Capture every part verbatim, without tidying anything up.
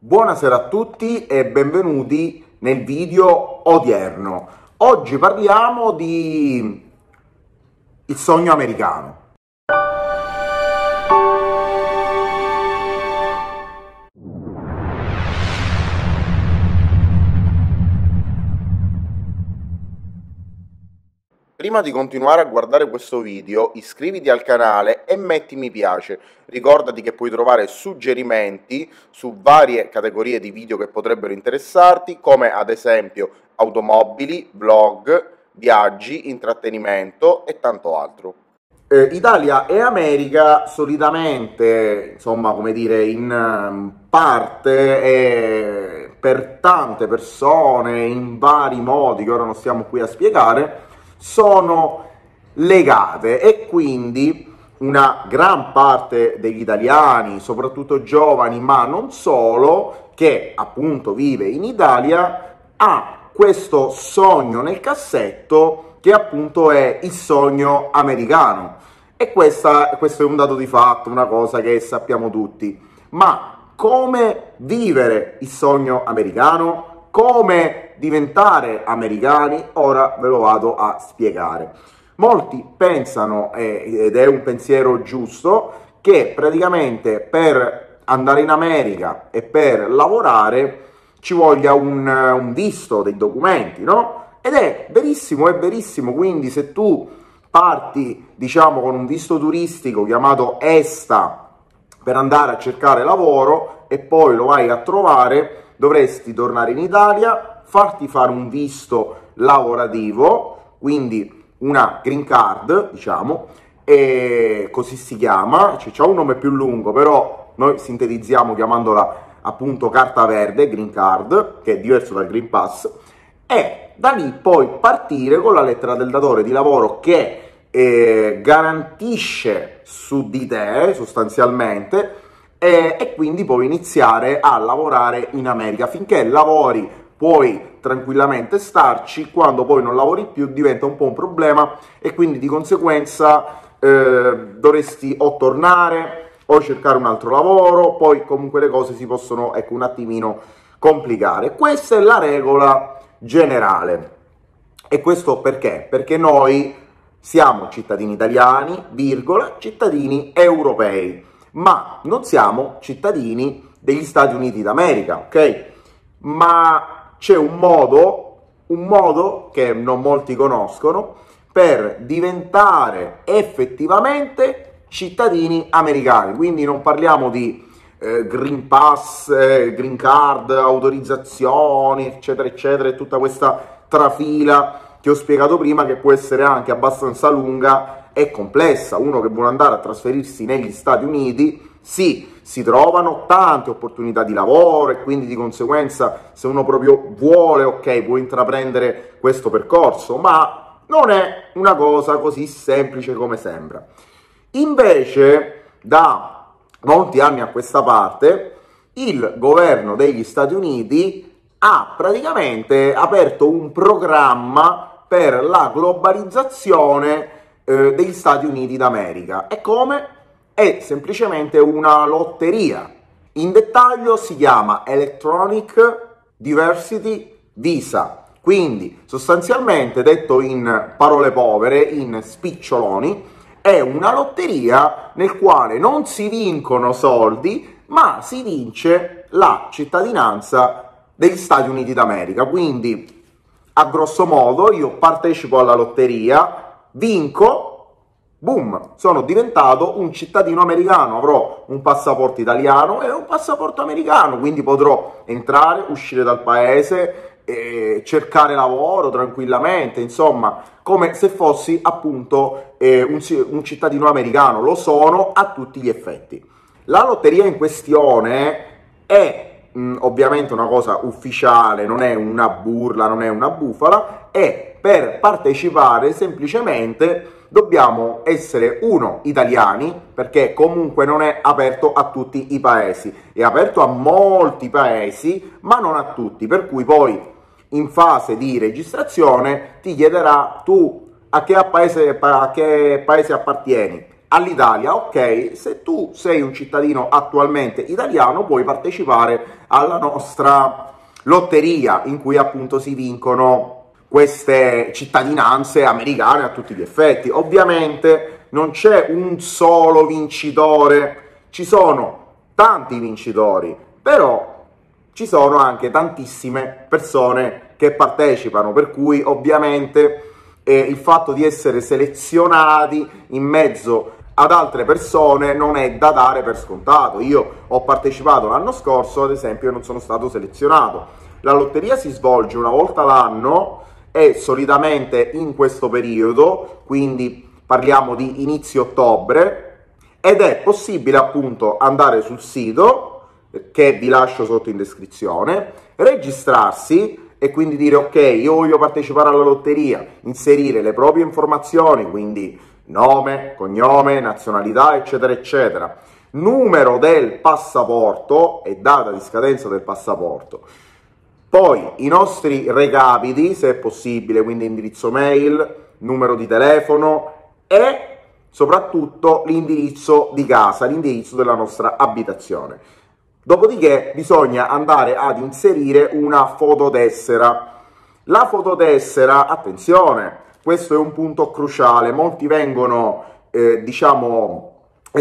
Buonasera a tutti e benvenuti nel video odierno. Oggi parliamo di il sogno americano. Prima di continuare a guardare questo video, iscriviti al canale e metti mi piace. Ricordati che puoi trovare suggerimenti su varie categorie di video che potrebbero interessarti, come ad esempio automobili, vlog, viaggi, intrattenimento e tanto altro. Eh, Italia e America solitamente, insomma, come dire, in parte e per tante persone, in vari modi che ora non stiamo qui a spiegare, sono legate e quindi una gran parte degli italiani, soprattutto giovani, ma non solo, che appunto vive in Italia, ha questo sogno nel cassetto che appunto è il sogno americano. E questa, questo è un dato di fatto, una cosa che sappiamo tutti. Ma come vivere il sogno americano? Come diventare americani? Ora ve lo vado a spiegare. Molti pensano, ed è un pensiero giusto, che praticamente per andare in America e per lavorare ci voglia un, un visto, dei documenti, no? Ed è verissimo, è verissimo, quindi se tu parti, diciamo, con un visto turistico chiamato ESTA per andare a cercare lavoro e poi lo vai a trovare, dovresti tornare in Italia, farti fare un visto lavorativo, quindi una green card, diciamo, e così si chiama, cioè, c'ha un nome più lungo, però noi sintetizziamo chiamandola appunto carta verde, green card, che è diverso dal green pass, e da lì poi partire con la lettera del datore di lavoro che eh, garantisce su di te, sostanzialmente, E, e quindi puoi iniziare a lavorare in America. Finché lavori puoi tranquillamente starci, quando poi non lavori più diventa un po' un problema e quindi di conseguenza eh, dovresti o tornare o cercare un altro lavoro, poi comunque le cose si possono, ecco, un attimino complicare. Questa è la regola generale. E questo perché? Perché noi siamo cittadini italiani, virgola, cittadini europei, ma non siamo cittadini degli Stati Uniti d'America, ok? Ma c'è un modo, un modo che non molti conoscono per diventare effettivamente cittadini americani. Quindi non parliamo di eh, Green Pass, eh, Green Card, autorizzazioni, eccetera, eccetera, e tutta questa trafila che ho spiegato prima, che può essere anche abbastanza lunga e complessa. Uno che vuole andare a trasferirsi negli Stati Uniti, sì, si trovano tante opportunità di lavoro e quindi di conseguenza se uno proprio vuole, ok, può intraprendere questo percorso, ma non è una cosa così semplice come sembra. Invece, da molti anni a questa parte, il governo degli Stati Uniti ha praticamente aperto un programma per la globalizzazione eh, degli Stati Uniti d'America. E come? È semplicemente una lotteria. In dettaglio si chiama Electronic Diversity Visa. Quindi, sostanzialmente, detto in parole povere, in spiccioloni, è una lotteria nel quale non si vincono soldi, ma si vince la cittadinanza degli Stati Uniti d'America. Quindi, a grosso modo, io partecipo alla lotteria, vinco, boom, sono diventato un cittadino americano, avrò un passaporto italiano e un passaporto americano, quindi potrò entrare, uscire dal paese, e cercare lavoro tranquillamente, insomma, come se fossi appunto eh, un, un cittadino americano. Lo sono a tutti gli effetti. La lotteria in questione è mh, ovviamente una cosa ufficiale, non è una burla, non è una bufala, e per partecipare semplicemente dobbiamo essere, uno, italiani, perché comunque non è aperto a tutti i paesi, è aperto a molti paesi, ma non a tutti, per cui poi in fase di registrazione ti chiederà tu a che paese, a che paese appartieni, all'Italia, ok, se tu sei un cittadino attualmente italiano puoi partecipare alla nostra lotteria in cui appunto si vincono queste cittadinanze americane a tutti gli effetti. Ovviamente non c'è un solo vincitore, ci sono tanti vincitori, però ci sono anche tantissime persone che partecipano, per cui ovviamente eh, il fatto di essere selezionati in mezzo ad altre persone non è da dare per scontato. Io ho partecipato l'anno scorso, ad esempio, e non sono stato selezionato. La lotteria si svolge una volta l'anno e solitamente in questo periodo, quindi parliamo di inizio ottobre, ed è possibile appunto andare sul sito che vi lascio sotto in descrizione, registrarsi e quindi dire ok, io voglio partecipare alla lotteria, inserire le proprie informazioni, quindi nome, cognome, nazionalità, eccetera, eccetera, numero del passaporto e data di scadenza del passaporto, poi i nostri recapiti, se è possibile, quindi indirizzo mail, numero di telefono e soprattutto l'indirizzo di casa, l'indirizzo della nostra abitazione. Dopodiché bisogna andare ad inserire una fototessera. La fototessera, attenzione, questo è un punto cruciale, molti vengono, eh, diciamo,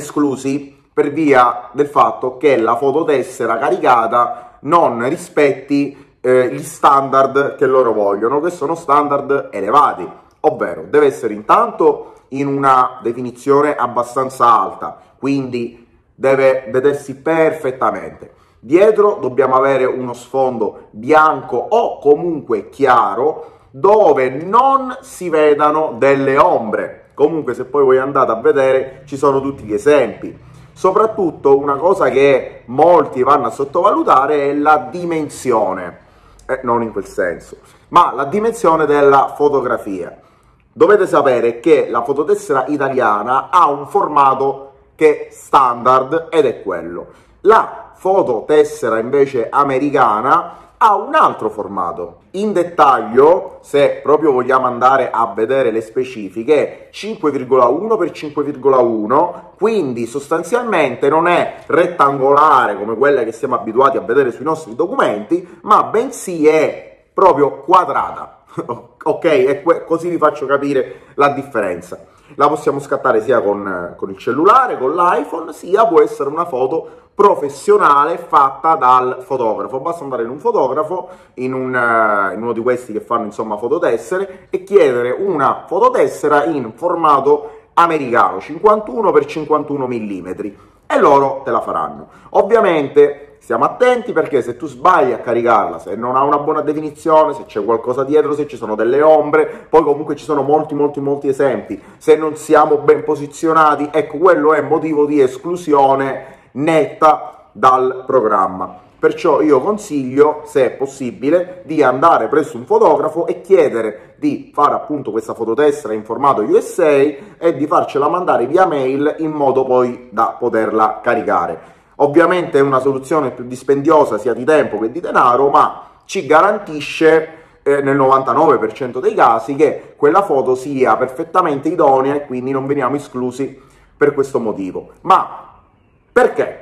esclusi per via del fatto che la fototessera caricata non rispetti eh, gli standard che loro vogliono, che sono standard elevati, ovvero deve essere intanto in una definizione abbastanza alta, quindi deve vedersi perfettamente. Dietro dobbiamo avere uno sfondo bianco o comunque chiaro dove non si vedano delle ombre. Comunque se poi voi andate a vedere ci sono tutti gli esempi. Soprattutto una cosa che molti vanno a sottovalutare è la dimensione, eh, non in quel senso, ma la dimensione della fotografia. Dovete sapere che la fototessera italiana ha un formato che è standard ed è quello. La fototessera invece americana ha un altro formato. In dettaglio, se proprio vogliamo andare a vedere le specifiche, è cinque virgola uno per cinque virgola uno, quindi sostanzialmente non è rettangolare come quelle che siamo abituati a vedere sui nostri documenti, ma bensì è proprio quadrata. Ok? E così vi faccio capire la differenza. La possiamo scattare sia con, con il cellulare, con l'iPhone, sia può essere una foto professionale fatta dal fotografo. Basta andare in un fotografo, in, un, uh, in uno di questi che fanno insomma fototessere, e chiedere una fototessera in formato americano, cinquantuno per cinquantuno millimetri, e loro te la faranno. Ovviamente stiamo attenti, perché se tu sbagli a caricarla, se non ha una buona definizione, se c'è qualcosa dietro, se ci sono delle ombre, poi comunque ci sono molti molti molti esempi, se non siamo ben posizionati, ecco, quello è motivo di esclusione netta dal programma. Perciò io consiglio, se è possibile, di andare presso un fotografo e chiedere di fare appunto questa fototessera in formato U S A e di farcela mandare via mail in modo poi da poterla caricare. Ovviamente è una soluzione più dispendiosa sia di tempo che di denaro, ma ci garantisce eh, nel novantanove per cento dei casi che quella foto sia perfettamente idonea e quindi non veniamo esclusi per questo motivo. Ma perché?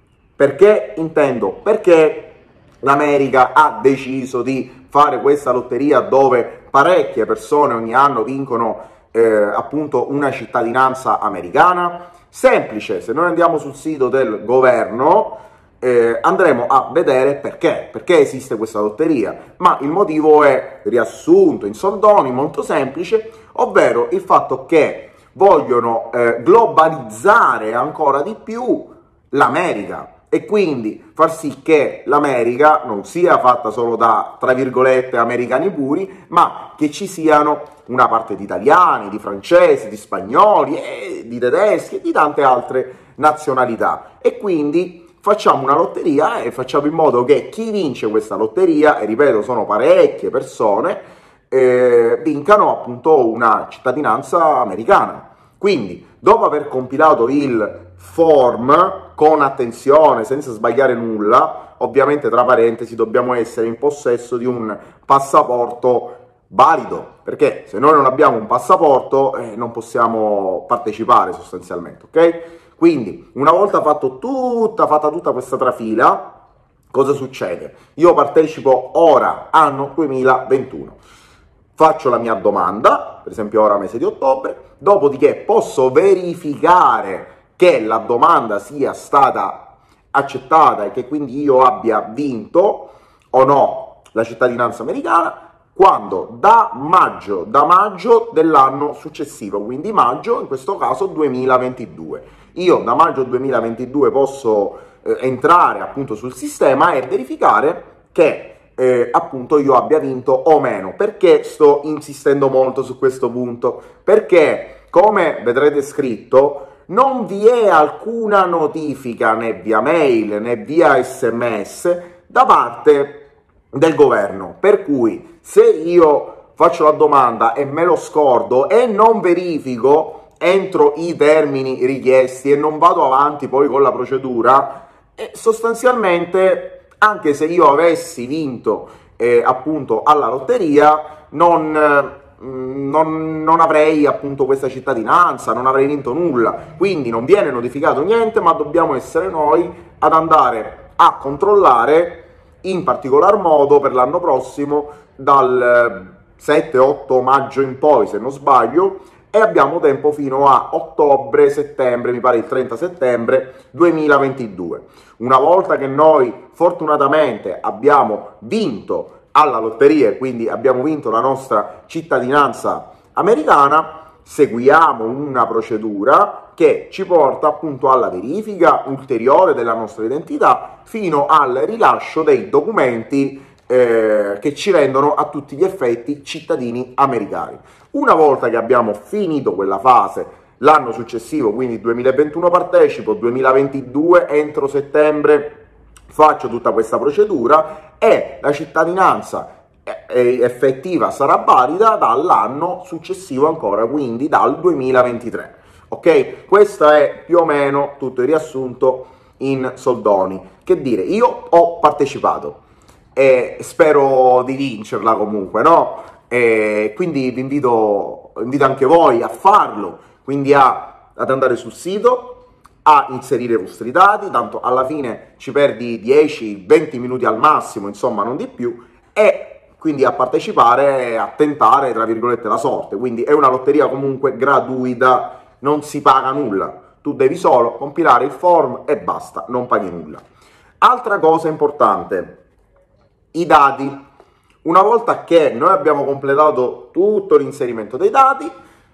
Perché intendo? Perché l'America ha deciso di fare questa lotteria dove parecchie persone ogni anno vincono eh, appunto una cittadinanza americana? Semplice, se noi andiamo sul sito del governo eh, andremo a vedere perché, perché esiste questa lotteria, ma il motivo è riassunto in soldoni, molto semplice, ovvero il fatto che vogliono eh, globalizzare ancora di più l'America e quindi far sì che l'America non sia fatta solo da, tra virgolette, americani puri, ma che ci siano una parte di italiani, di francesi, di spagnoli, e di tedeschi e di tante altre nazionalità. E quindi facciamo una lotteria e facciamo in modo che chi vince questa lotteria, e ripeto sono parecchie persone, eh, vincano appunto una cittadinanza americana. Quindi, dopo aver compilato il form con attenzione, senza sbagliare nulla, ovviamente tra parentesi dobbiamo essere in possesso di un passaporto valido, perché se noi non abbiamo un passaporto eh, non possiamo partecipare sostanzialmente, ok? Quindi una volta fatto tutta, fatta tutta questa trafila, cosa succede? Io partecipo ora, anno duemilaventuno, faccio la mia domanda, per esempio ora mese di ottobre, dopodiché posso verificare che la domanda sia stata accettata e che quindi io abbia vinto o no la cittadinanza americana quando da maggio, da maggio dell'anno successivo, quindi maggio in questo caso duemilaventidue. Io da maggio duemilaventidue posso eh, entrare appunto sul sistema e verificare che eh, appunto io abbia vinto o meno. Perché sto insistendo molto su questo punto? Perché, come vedrete scritto, non vi è alcuna notifica né via mail né via sms da parte del governo, per cui se io faccio la domanda e me lo scordo e non verifico entro i termini richiesti e non vado avanti poi con la procedura, eh, sostanzialmente anche se io avessi vinto eh, appunto alla lotteria non, eh, non, non avrei appunto questa cittadinanza, non avrei vinto nulla, quindi non viene notificato niente, ma dobbiamo essere noi ad andare a controllare in particolar modo per l'anno prossimo dal sette otto maggio in poi, se non sbaglio, e abbiamo tempo fino a ottobre, settembre, mi pare il trenta settembre duemilaventidue. Una volta che noi fortunatamente abbiamo vinto alla lotteria e quindi abbiamo vinto la nostra cittadinanza americana, seguiamo una procedura che ci porta appunto alla verifica ulteriore della nostra identità fino al rilascio dei documenti eh, che ci rendono a tutti gli effetti cittadini americani. Una volta che abbiamo finito quella fase, l'anno successivo, quindi duemilaventuno partecipo, duemilaventidue entro settembre faccio tutta questa procedura e la cittadinanza effettiva sarà valida dall'anno successivo ancora, quindi dal duemilaventitré. Ok? Questo è più o meno tutto il riassunto in soldoni. Che dire, io ho partecipato e spero di vincerla comunque, no? E quindi vi invito, invito anche voi a farlo, quindi a, ad andare sul sito, a inserire i vostri dati, tanto alla fine ci perdi dieci venti minuti al massimo, insomma non di più, e quindi a partecipare e a tentare, tra virgolette, la sorte. Quindi è una lotteria comunque gratuita, non si paga nulla, tu devi solo compilare il form e basta, non paghi nulla. Altra cosa importante, i dati. Una volta che noi abbiamo completato tutto l'inserimento dei dati,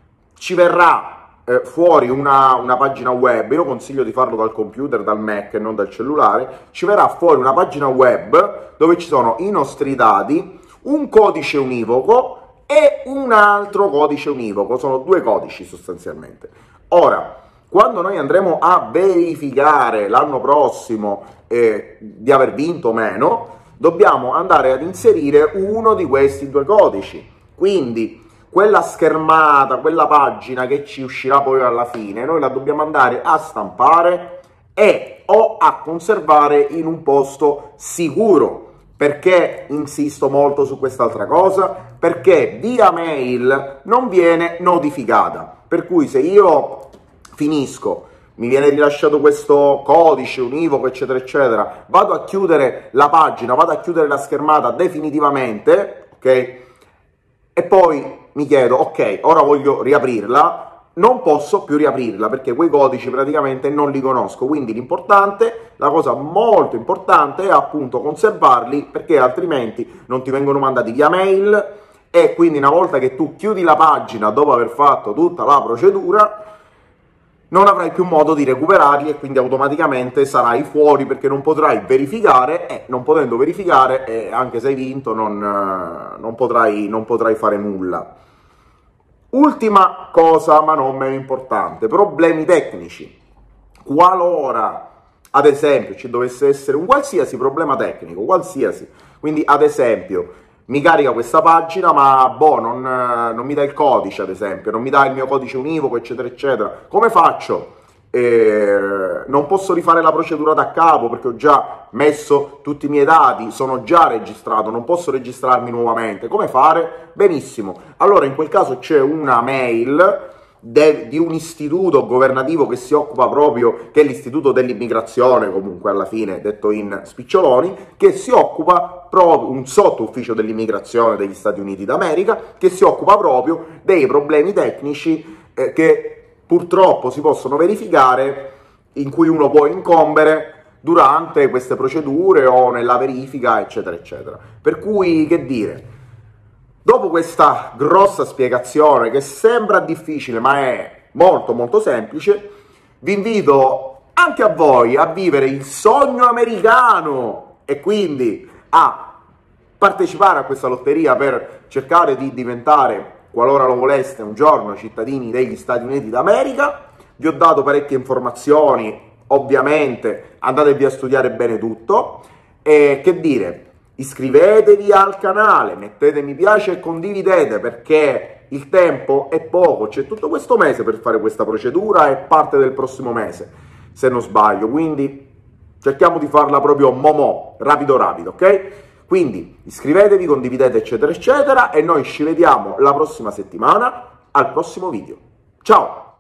ci verrà eh, fuori una, una pagina web, io consiglio di farlo dal computer, dal Mac e non dal cellulare, ci verrà fuori una pagina web dove ci sono i nostri dati, un codice univoco e un altro codice univoco, sono due codici sostanzialmente. Ora, quando noi andremo a verificare l'anno prossimo eh, di aver vinto o meno, dobbiamo andare ad inserire uno di questi due codici. Quindi quella schermata, quella pagina che ci uscirà poi alla fine, noi la dobbiamo andare a stampare e o a conservare in un posto sicuro. Perché insisto molto su quest'altra cosa? Perché via mail non viene notificata, per cui se io finisco, mi viene rilasciato questo codice univoco eccetera eccetera, vado a chiudere la pagina, vado a chiudere la schermata definitivamente, ok? E poi mi chiedo, ok, ora voglio riaprirla, non posso più riaprirla perché quei codici praticamente non li conosco, quindi l'importante, la cosa molto importante è appunto conservarli, perché altrimenti non ti vengono mandati via mail e quindi una volta che tu chiudi la pagina dopo aver fatto tutta la procedura non avrai più modo di recuperarli e quindi automaticamente sarai fuori, perché non potrai verificare e non potendo verificare, eh, anche se hai vinto, non, non, potrai, non potrai fare nulla. Ultima cosa, ma non meno importante, problemi tecnici. Qualora, ad esempio, ci dovesse essere un qualsiasi problema tecnico, qualsiasi, quindi ad esempio mi carica questa pagina ma boh, non, non mi dà il codice, ad esempio, non mi dà il mio codice univoco, eccetera, eccetera, come faccio? Eh, non posso rifare la procedura da capo perché ho già messo tutti i miei dati, sono già registrato, non posso registrarmi nuovamente. Come fare? Benissimo. Allora in quel caso c'è una mail de, di un istituto governativo che si occupa proprio, che è l'istituto dell'immigrazione, comunque alla fine detto in spiccioloni, che si occupa proprio, un sottoufficio dell'immigrazione degli Stati Uniti d'America, che si occupa proprio dei problemi tecnici eh, che purtroppo si possono verificare, in cui uno può incombere durante queste procedure o nella verifica, eccetera, eccetera. Per cui, che dire, dopo questa grossa spiegazione che sembra difficile ma è molto molto semplice, vi invito anche a voi a vivere il sogno americano e quindi a partecipare a questa lotteria per cercare di diventare, qualora lo voleste, un giorno cittadini degli Stati Uniti d'America. Vi ho dato parecchie informazioni, ovviamente andatevi a studiare bene tutto. E che dire, iscrivetevi al canale, mettete mi piace e condividete, perché il tempo è poco, c'è tutto questo mese per fare questa procedura e parte del prossimo mese, se non sbaglio, quindi cerchiamo di farla proprio momò, rapido rapido, ok? Quindi iscrivetevi, condividete, eccetera, eccetera, e noi ci vediamo la prossima settimana al prossimo video. Ciao!